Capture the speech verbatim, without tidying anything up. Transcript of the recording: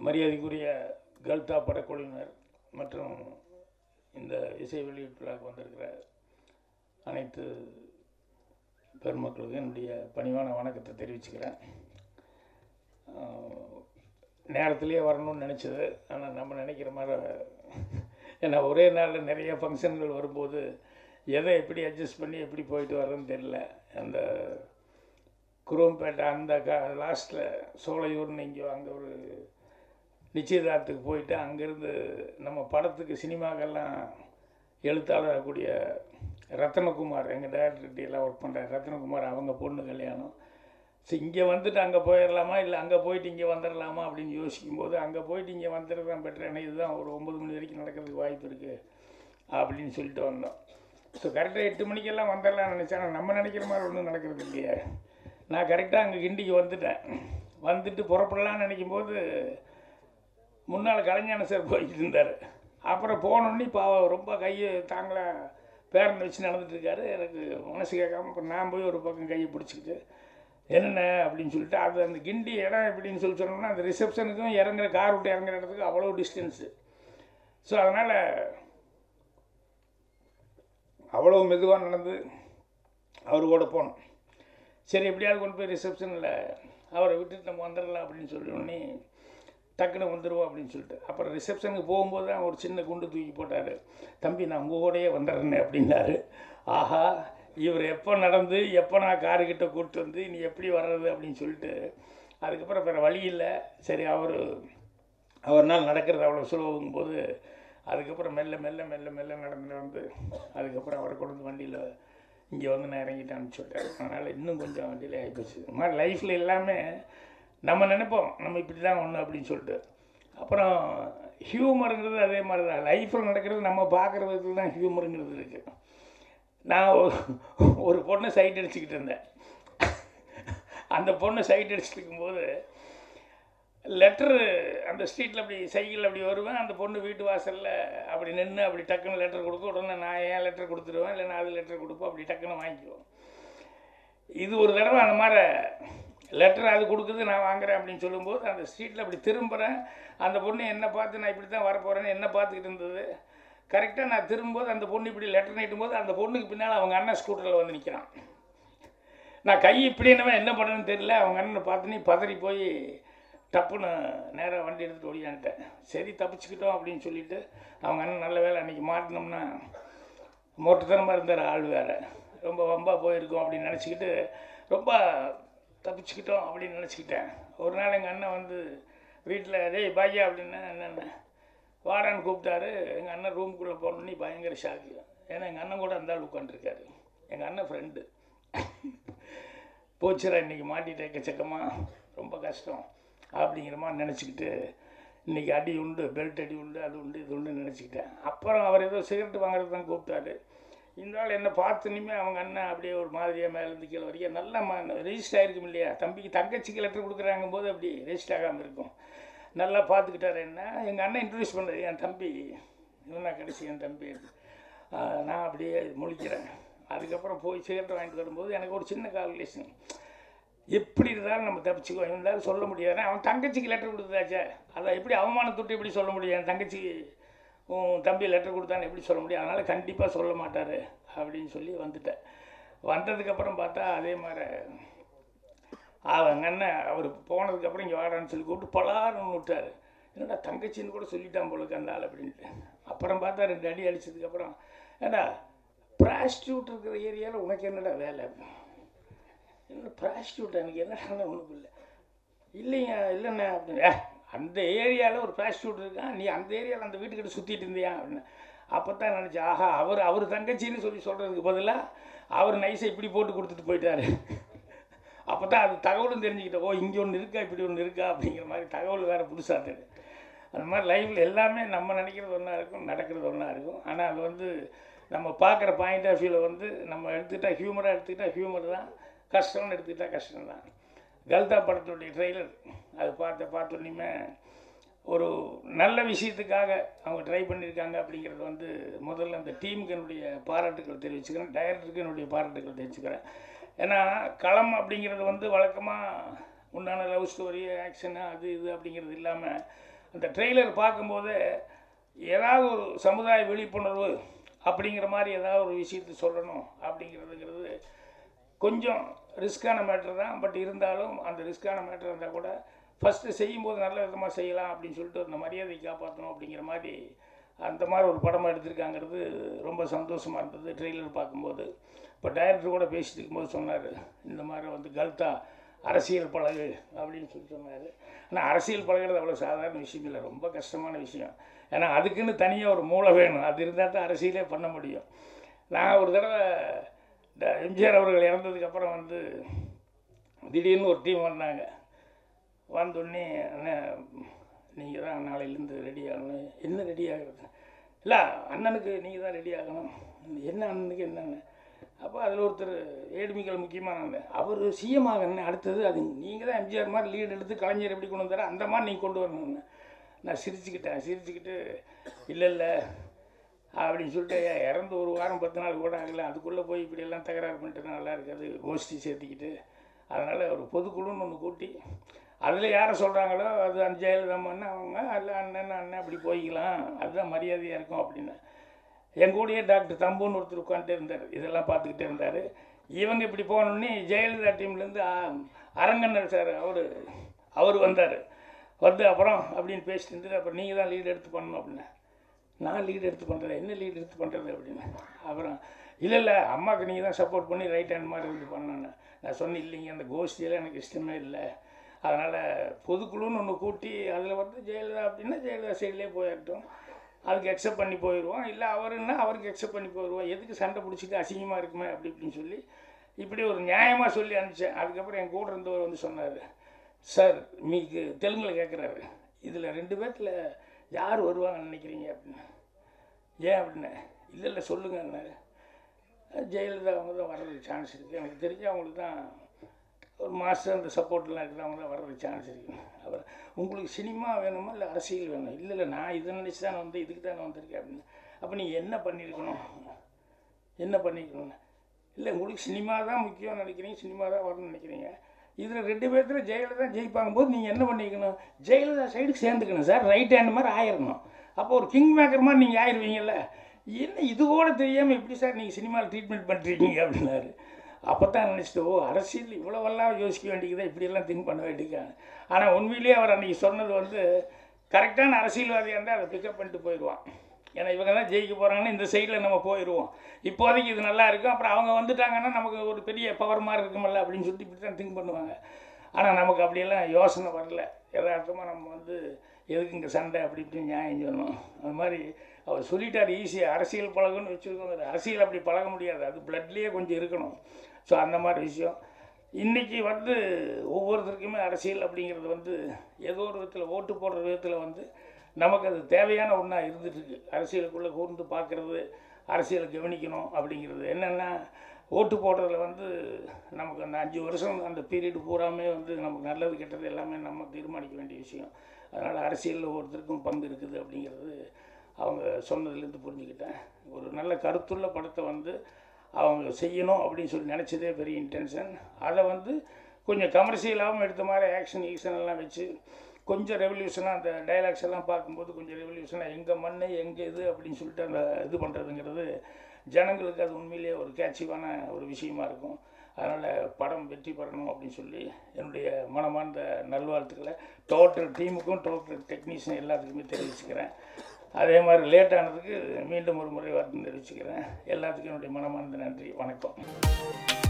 மரியாதைக்குரிய கல்தா படக்குழுவினர் மற்றும் இந்த இசை வெளியீட்டு விழாவுக்கு வந்திருக்கிற அனைத்து பெருமக்களுக்கு என்னுடைய பணிவான வணக்கத்தை தெரிவிச்சுக்கிறேன். நேரத்திலேயே வரணும்னு நினச்சது, ஆனால் நம்ம நினைக்கிற மாதிரி ஏன்னா ஒரே நாளில் நிறைய ஃபங்க்ஷன்கள் வரும்போது எதை எப்படி அட்ஜஸ்ட் பண்ணி எப்படி போயிட்டு வர்றதுன்னு தெரியல. அந்த குரோம்பேட்டை அந்த க லாஸ்ட்டில் சோலையூர்னு இங்கே அங்கே ஒரு நிச்சயதார்த்துக்கு போயிட்டு அங்கேருந்து நம்ம படத்துக்கு சினிமாக்கெல்லாம் எழுத்தாளர் கூடிய ரத்னகுமார், எங்கள் டைரக்டர்கிட்டெல்லாம் ஒர்க் பண்ணுற ரத்னகுமார், அவங்க பொண்ணு கல்யாணம். ஸோ இங்கே வந்துட்டு அங்கே போயிடலாமா இல்லை அங்கே போயிட்டு இங்கே வந்துடலாமா அப்படின்னு யோசிக்கும்போது அங்கே போயிட்டு இங்கே வந்துடுறது தான் பெட்டர். ஏன்னா இதுதான் ஒரு ஒம்பது மணி வரைக்கும் நடக்கிறதுக்கு வாய்ப்பு இருக்குது அப்படின்னு சொல்லிட்டு வந்தோம். ஸோ கரெக்டாக எட்டு மணிக்கெல்லாம் வந்துடலாம்னு நினச்சேன். நம்ம நினைக்கிற மாதிரி ஒன்றும் நடக்கிறது இல்லையே. நான் கரெக்டாக அங்கே கிண்டிக்கு வந்துட்டேன். வந்துட்டு புறப்படலான்னு நினைக்கும்போது முன்னால் கலைஞான சார் போய்கிட்டு இருந்தார். அப்புறம் போனோடனே இப்போ ரொம்ப கையை தாங்களா பேரன் வச்சு நடந்துட்டுருக்காரு. எனக்கு மனசு கேட்காம இப்போ நான் போய் ஒரு பக்கம் கையை பிடிச்சிக்கிட்டு என்னென்ன அப்படின்னு சொல்லிட்டு அது அந்த கிண்டி இடம் எப்படின்னு சொல்லி சொன்னோம்னா அந்த ரிசப்ஷனுக்கும் இறங்குற கார் விட்டு இறங்குற இடத்துக்கு அவ்வளோ டிஸ்டன்ஸு. ஸோ அதனால் அவ்வளோ மெதுவாக நடந்து அவர் கூட போனோம். சரி எப்படியாவது கொண்டு போய் ரிசப்ஷனில் அவரை விட்டுட்டு நம்ம வந்துடலாம் அப்படின்னு சொல்லி டக்குன்னு வந்துடுவோம் அப்படின்னு சொல்லிட்டு அப்புறம் ரிசப்ஷனுக்கு போகும்போது தான் ஒரு சின்ன குண்டு தூக்கி போட்டார். தம்பி நான் உங்கள் கூடயே வந்துடுறேன்னு அப்படின்னாரு. ஆஹா, இவர் எப்போ நடந்து எப்போ நான் காருக்கிட்ட கூப்பிட்டு வந்து நீ எப்படி வர்றது அப்படின்னு சொல்லிட்டு அதுக்கப்புறம் வேறு வழி இல்லை. சரி அவர் அவர்னால் நடக்கிறது அவ்வளோ சுலபங்கும் போது அதுக்கப்புறம் மெல்ல மெல்ல மெல்ல மெல்ல நடந்து வந்து அதுக்கப்புறம் அவரை கொண்டு வந்து வண்டியில் இங்கே வந்து நான் இறங்கிட்டு அனுப்பிச்சுட்டேன். அதனால் இன்னும் கொஞ்சம் டிலே ஆகிப்போச்சு. இந்த மாதிரி லைஃப்பில் எல்லாமே நம்ம நினைப்போம் நம்ம இப்படி தான் ஒன்று அப்படின்னு சொல்லிட்டு. அப்புறம் ஹியூமருங்கிறது அதே மாதிரி தான். லைஃப்பில் நடக்கிறது நம்ம பார்க்குற விதத்தில் தான் ஹியூமருங்கிறது இருக்குது. நான் ஒரு பொண்ணை சைட் அடிச்சுக்கிட்டு இருந்தேன். அந்த பொண்ணை சைட் அடிச்சுட்டு இருக்கும்போது லெட்ரு அந்த ஸ்ட்ரீட்டில் அப்படி சைக்கிளில் அப்படி வருவேன். அந்த பொண்ணு வீட்டு வாசலில் அப்படி நின்று அப்படி டக்குன்னு லெட்டர் கொடுக்க உடனே நான் ஏன் லெட்டர் கொடுத்துருவேன், இல்லை நான் அது லெட்டர் கொடுப்போம், அப்படி டக்குன்னு வாங்கிக்குவோம். இது ஒரு தடவை அந்த மாதிரி லெட்டர் அது கொடுக்குது நான் வாங்குறேன் அப்படின்னு சொல்லும்போது அந்த ஸ்ட்ரீட்டில் அப்படி திரும்புகிறேன். அந்த பொண்ணு என்னை பார்த்து நான் இப்படி தான் வரப்போகிறேன்னு என்ன பார்த்துக்கிட்டு இருந்தது. கரெக்டாக நான் திரும்பும்போது அந்த பொண்ணு இப்படி லெட்டர் நீட்டும் போது அந்த பொண்ணுக்கு பின்னால் அவங்க அண்ணன் ஸ்கூட்டரில் வந்து நிற்கிறான். நான் கை இப்படி என்னவோ என்ன பண்ணுறேன்னு தெரியல. அவங்க அண்ணனை பார்த்துனே பதறி போய் டப்புன்னு நேராக வண்டி எடுத்துகிட்டு ஓடியான்ட்டேன். சரி தப்பிச்சுக்கிட்டோம் அப்படின்னு சொல்லிவிட்டு அவங்க அண்ணன் நல்ல வேலை அன்றைக்கி மாட்டினோம்னா மோட்டுத்தனமாக இருந்தார் ஆள் வேறு, ரொம்ப வம்பாக போயிருக்கோம் அப்படின்னு நினச்சிக்கிட்டு ரொம்ப தப்பிச்சுக்கிட்டோம் அப்படின்னு நினச்சிக்கிட்டேன். ஒரு நாள் எங்கள் அண்ணன் வந்து வீட்டில் டேய் பாக்யா அப்படின்னா என்னென்ன வாடான்னு கூப்பிட்டாரு. எங்கள் அண்ணன் ரூமுக்குள்ளே போனோன்னே பயங்கர ஷாக்கு. ஏன்னா எங்கள் அண்ணன் கூட அந்த ஆள் உட்காந்துருக்காரு. எங்கள் அண்ணன் ஃப்ரெண்டு. போச்சுரா இன்றைக்கி மாட்டிகிட்டே எக்கச்சக்கமாக ரொம்ப கஷ்டம் அப்படிங்கிற மாதிரி நினச்சிக்கிட்டு இன்றைக்கி அடி உண்டு, பெல்ட் அடி உண்டு, அது உண்டு இது உண்டு நினச்சிக்கிட்டேன். அப்புறம் அவர் ஏதோ சிகரெட் வாங்குறது தான் கூப்பிட்டாரு. இந்த ஆள் என்னை பார்த்துனுமே அவங்க அண்ணன் அப்படியே ஒரு மாதிரியாக மேலேருந்து கீழே வரைக்கும் நல்லா ரெஜிஸ்டர் ஆகிருக்கும் இல்லையா. தம்பிக்கு தங்கச்சிக்கு லெட்டர் கொடுக்குறாங்கும் போது அப்படி ரெஜிஸ்டர் ஆகாமல் இருக்கும். நல்லா பார்த்துக்கிட்டாரு. என்ன எங்கள் அண்ணன் இன்ட்ரடியூஸ் பண்ணுறது என் தம்பி இவனா கடைசி என் தம்பி. நான் அப்படியே முழிக்கிறேன். அதுக்கப்புறம் போய் சிகரெட் வாங்கிட்டு வரும்போது எனக்கு ஒரு சின்ன கால்குலேஷன், எப்படி இருந்தாலும் நம்ம தப்பிச்சுக்குவோம், இருந்தாலும் சொல்ல முடியாது. அவன் தங்கச்சிக்கு லெட்டர் கொடுத்தாச்சே, அதை எப்படி அவமானத்தொட்டு எப்படி சொல்ல முடியும். என் தங்கச்சி உன் தம்பி லெட்டர் கொடுத்தான்னு எப்படி சொல்ல முடியும். அதனால் கண்டிப்பாக சொல்ல மாட்டார் அப்படின்னு சொல்லி வந்துட்டேன். வந்ததுக்கப்புறம் பார்த்தா அதே மாதிரி அவங்க அண்ணன் அவர் போனதுக்கப்புறம் இங்கே வாடான்னு சொல்லி கூப்பிட்டு பலாருன்னு விட்டார். என்னடா தங்கச்சின்னு கூட சொல்லிட்டான் போலுக்கு அந்த ஆள் அப்படின்ட்டு. அப்புறம் பார்த்தா ரெண்டு அடி அடித்ததுக்கப்புறம் ஏடா ப்ராஸ்டியூட் இருக்கிற ஏரியாவில் உனக்கு என்னடா வேலை, என்ன ப்ராஸ்டியூட் எனக்கு என்னடா ஒன்றும் இல்லை இல்லைங்க இல்லைண்ணே அப்படின்னு. அந்த ஏரியாவில் ஒரு ப்ராஸ்டியூட் இருக்கான், நீ அந்த ஏரியாவில் அந்த வீட்டுக்கிட்ட சுற்றிட்டு இருந்தியா அப்படின்னு. அப்போ தான் நினச்சேன், ஆஹா அவர் அவர் தங்கச்சின்னு சொல்லி சொல்கிறதுக்கு பதிலாக அவர் நைஸை இப்படி போட்டு கொடுத்துட்டு போயிட்டார். அப்போ தான் அது தகவலும் தெரிஞ்சுக்கிட்டோம். ஓ இங்கே ஒன்று இருக்கா இப்படி ஒன்று இருக்கா அப்படிங்கிற மாதிரி தகவல் வேறு புதுசாக தெரியுது. அந்த மாதிரி லைஃப்பில் எல்லாமே நம்ம நினைக்கிறது ஒன்றா இருக்கும், நடக்கிறது ஒன்றா இருக்கும். ஆனால் அது வந்து நம்ம பார்க்குற பாயிண்ட் ஆஃப் வியூவில் வந்து நம்ம எடுத்துக்கிட்டால் ஹியூமராக எடுத்துக்கிட்டால் ஹியூமர் தான், கஷ்டம்னு எடுத்துக்கிட்டால் கஷ்டம் தான். கல்தா படத்துடைய ட்ரெய்லர் அது பார்த்த பார்த்தோன்னே ஒரு நல்ல விஷயத்துக்காக அவங்க ட்ரை பண்ணியிருக்காங்க அப்படிங்கிறது வந்து முதல்ல அந்த டீமுக்கு என்னுடைய பாராட்டுக்கள் தெரிவிச்சுக்கிறேன், டைரக்டருக்கு என்னுடைய பாராட்டுக்கள் தெரிவிச்சுக்கிறேன். ஏன்னா களம் அப்படிங்கிறது வந்து வழக்கமாக உண்டான லவ் ஸ்டோரி ஆக்ஷனு அது இது அப்படிங்கிறது இல்லாமல் அந்த ட்ரெய்லர் பார்க்கும்போது ஏதாவது ஒரு சமுதாய விழிப்புணர்வு அப்படிங்கிற மாதிரி ஏதாவது ஒரு விஷயத்தை சொல்லணும் அப்படிங்கிறதுங்கிறது கொஞ்சம் ரிஸ்க்கான மேட்ரு தான். பட் இருந்தாலும் அந்த ரிஸ்க்கான மேட்ரு இருந்தால் கூட ஃபஸ்ட்டு செய்யும்போது நல்ல விதமாக செய்யலாம் அப்படின்னு சொல்லிட்டு அந்த மரியாதை காப்பாற்றணும் அப்படிங்கிற மாதிரி அந்த மாதிரி ஒரு படமாக எடுத்திருக்காங்கிறது ரொம்ப சந்தோஷமாக இருந்தது ட்ரெய்லர் பார்க்கும்போது. இப்போ டைரக்டர் கூட பேசிட்டு இருக்கும்போது சொன்னார், இந்த மாதிரி வந்து கல்தா அரசியல் பழகு அப்படின்னு சொல்லி சொன்னார். ஆனால் அரசியல் பழகிறது அவ்வளோ சாதாரண விஷயம் இல்லை, ரொம்ப கஷ்டமான விஷயம். ஏன்னா அதுக்குன்னு தனியாக ஒரு மூளை வேணும், அது இருந்தால் தான் அரசியலே பண்ண முடியும். நான் ஒரு தடவை இந்த எம்ஜிஆர் அவர்கள் இறந்ததுக்கப்புறம் வந்து திடீர்னு ஒரு டீம் வந்தாங்க. வந்தோடனே அண்ணன் நீங்கள் தான் நாளையிலேருந்து ரெடி ஆகணும். என்ன ரெடி ஆகிறது? இல்லை அண்ணனுக்கு நீங்கள் தான் ரெடி ஆகணும். என்ன அண்ணனுக்கு என்னென்ன? அப்போ அதில் ஒருத்தர் ஏடுமிகள் முக்கியமான அவர் சிஎம் ஆகணும் அடுத்தது, அது நீங்கள் தான் எம்ஜிஆர் மாதிரி லீடு எடுத்து கலைஞர் எப்படி கொண்டு வந்தாரோ அந்த மாதிரி நீங்கள் கொண்டு வரணும்னு நான் சிரிச்சுக்கிட்டேன். சிரிச்சுக்கிட்டு இல்லை இல்லை அப்படின்னு சொல்லிட்டு இறந்து ஒரு வாரம் பத்து நாள் கூட ஆகலை, அதுக்குள்ளே போய் இப்படியெல்லாம் தகராறு பண்ணிட்டு நல்லா இருக்காது, கோஷ்டி சேர்த்திக்கிட்டு. அதனால் ஒரு பொதுக்குழுன்னு ஒன்று கூட்டி அதில் யாரை சொல்கிறாங்களோ அது அந்த ஜெயலலிதாமன்னு அவங்க அல்ல அண்ணன் அண்ணன் அப்படி போய்க்கலாம், அதுதான் மரியாதையாக இருக்கும் அப்படின்னு. என் கூடயே டாக்டர் தம்புன்னு ஒருத்தர் உட்காந்துட்டே இருந்தார், இதெல்லாம் பார்த்துக்கிட்டே இருந்தார். இவங்க இப்படி போனோடனே ஜெயலலிதா டீம்லேருந்து அரங்கண்ணர் சார் அவர் அவர் வந்தார். வந்து அப்புறம் அப்படின்னு பேசிட்டு இருந்துட்டு அப்புறம் நீங்கள் தான் லீடு எடுத்து பண்ணணும் அப்படின்னா, நான் லீடு எடுத்து பண்ணுறது என்ன லீடு எடுத்து பண்ணுறது அப்படின்னு. அப்புறம் இல்லை இல்லை அம்மாவுக்கு நீங்கள் தான் சப்போர்ட் பண்ணி ரைட் ஹேண்ட் மாதிரி இருந்து பண்ணேன்னு நான் சொன்னேன். இல்லைங்க அந்த கோஷ்டியெல்லாம் எனக்கு இஷ்டமே இல்லை, அதனால் பொதுக்குழுன்னு ஒன்று கூட்டி அதில் வந்து ஜெயலலிதா அப்படின்னா ஜெயலலிதா சைட்லேயே போயிடட்டும், அதுக்கு எக்ஸப்ட் பண்ணி போயிடுவோம். இல்லை அவருன்னா அவருக்கு எக்ஸப்ட் பண்ணி போயிடுவோம், எதுக்கு சண்டை பிடிச்சிட்டு அசிங்கமாக இருக்குமே அப்படி இப்படின்னு சொல்லி இப்படி ஒரு நியாயமாக சொல்லி அனுப்பிச்சேன். அதுக்கப்புறம் என் கூட இருந்தவர் வந்து சொன்னார், சார் மீக்கு தெலுங்கில் கேட்குறாரு, இதில் ரெண்டு பேர்த்தில் யார் வருவாங்கன்னு நினைக்கிறீங்க அப்படின்னு. ஏன் அப்படின்னு. இல்லை இல்லை சொல்லுங்கன்னாரு. ஜெயலலிதா அவங்க தான் வர்றதுக்கு சான்ஸ் இருக்குது, எனக்கு தெரிஞ்சு அவங்களுக்கு தான் ஒரு மாதம் அந்த சப்போர்ட்லாம் இருக்குது, அவங்க தான் வர்றதுக்கு சான்ஸ் இருக்குது. அப்புறம் உங்களுக்கு சினிமா வேணுமா இல்லை அரசியல் வேணும்? இல்லை இல்லை நான் இதை நினச்சி தான் வந்து இதுக்கு தான் வந்திருக்கேன் அப்படின்னு. அப்போ நீங்கள் என்ன பண்ணியிருக்கணும் என்ன பண்ணியிருக்கணும்னு. இல்லை உங்களுக்கு சினிமா தான் முக்கியம் நினைக்கிறீங்க, சினிமா தான் வரணும்னு நினைக்கிறீங்க, இதில் ரெண்டு பேர்த்தில் ஜெயலலிதா ஜெயிப்பாங்க போது நீங்கள் என்ன பண்ணிக்கணும், ஜெயலலிதா சைடுக்கு சேர்ந்துக்கணும் சார், ரைட் ஹேண்ட் மாதிரி ஆயிடணும். அப்போ ஒரு கிங் மேக்கர் மாதிரி நீங்கள் ஆயிடுவீங்கல்ல. என்ன இது கூட தெரியாமல் எப்படி சார் நீங்கள் சினிமாவில் ட்ரீட்மெண்ட் பண்ணுறீங்க அப்படின்னாரு. அப்போ தான் நினச்சிட்டு, ஓ அரசியல் இவ்வளோவெல்லாம் யோசிக்க வேண்டியதான், இப்படியெல்லாம் திங்க் பண்ண வேண்டியக்காங்க. ஆனால் உண்மையிலேயே அவர் அன்றைக்கி சொன்னது வந்து கரெக்டான அரசியல்வாதியாக இருந்தால் அதை பிக்கப் பண்ணிட்டு போயிடுவான். ஏன்னா இவங்க தான் ஜெயிக்க போகிறாங்கன்னா இந்த சைடில் நம்ம போயிடுவோம், இப்போதைக்கு இது நல்லா இருக்கும், அப்புறம் அவங்க வந்துட்டாங்கன்னா நமக்கு ஒரு பெரிய பவர் மாதிரி இருக்குமில்ல அப்படின்னு சொல்லிட்டு இப்படி தான் திங்க் பண்ணுவாங்க. ஆனால் நமக்கு அப்படியெல்லாம் யோசனை வரல, யதார்த்தமாக நம்ம வந்து எதுக்கு இங்கே சண்டை அப்படி இப்படி நியாயம் சொல்லணும். அது மாதிரி அவர் சொல்லிட்டார், ஈஸியாக அரசியல் பழகுன்னு வச்சுருக்கோங்க. அரசியல் அப்படி பழக முடியாது, அது பிளட்லேயே கொஞ்சம் இருக்கணும். ஸோ அந்த மாதிரி விஷயம் இன்றைக்கி வந்து ஒவ்வொருத்தருக்குமே அரசியல் அப்படிங்கிறது வந்து ஏதோ ஒரு விதத்தில் ஓட்டு போடுற விதத்தில் வந்து நமக்கு அது தேவையான ஒன்றா இருந்துகிட்ருக்கு. அரசியலுக்குள்ளே கூர்ந்து பார்க்குறது, அரசியலை கவனிக்கணும் அப்படிங்கிறது. என்னென்னா ஓட்டு போடுறதுல வந்து நமக்கு அந்த அஞ்சு வருஷம் அந்த பீரியடு பூராமே வந்து நமக்கு நல்லது கெட்டது எல்லாமே நம்ம தீர்மானிக்க வேண்டிய விஷயம். அதனால் அரசியலில் ஒவ்வொருத்தருக்கும் பங்கு இருக்குது அப்படிங்கிறது அவங்க சொன்னதுலேருந்து புரிஞ்சுக்கிட்டேன். ஒரு நல்ல கருத்துள்ள படத்தை வந்து அவங்க செய்யணும் அப்படின்னு சொல்லி நினச்சதே பெரிய இன்டென்ஷன். அதை வந்து கொஞ்சம் கமர்ஷியலாகவும் எடுத்த மாதிரி ஆக்ஷன் ஈக்ஷன் எல்லாம் வச்சு கொஞ்சம் ரெவல்யூஷனாக அந்த டைலாக்ஸ் எல்லாம் பார்க்கும்போது கொஞ்சம் ரெவல்யூஷனாக எங்கள் மண் எங்கே இது அப்படின்னு சொல்லிட்டு அந்த இது பண்ணுறதுங்கிறது ஜனங்களுக்கு அது உண்மையிலேயே ஒரு கேட்சிவான ஒரு விஷயமா இருக்கும். அதனால் படம் வெற்றி பெறணும் அப்படின்னு சொல்லி என்னுடைய மனமார்ந்த நல்வாழ்த்துக்களை டோட்டல் டீமுக்கும் டோட்டல் டெக்னீஷியன் எல்லாத்துக்குமே தெரிவிச்சுக்கிறேன். அதே மாதிரி லேட் ஆனதுக்கு மீண்டும் ஒரு முறை வருத்தம் தெரிவிச்சுக்கிறேன். எல்லாத்துக்கும் என்னுடைய மனமார்ந்த நன்றி, வணக்கம்.